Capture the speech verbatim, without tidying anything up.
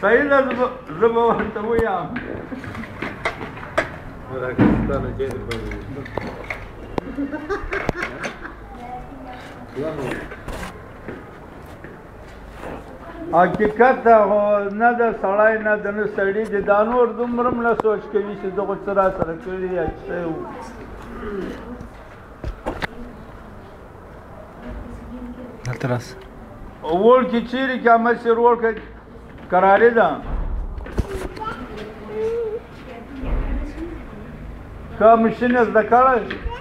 صحیح ده زه به ورته ووایم حقیقت نه د سړی نه د نه سړي د دا نور دومره هم نه سوچ کوي چې دغه څه را سره کړي یا څه وو دلته راسه وړ کې چیرې که همسې روړ کې کراري ده که مشین یې زده کړی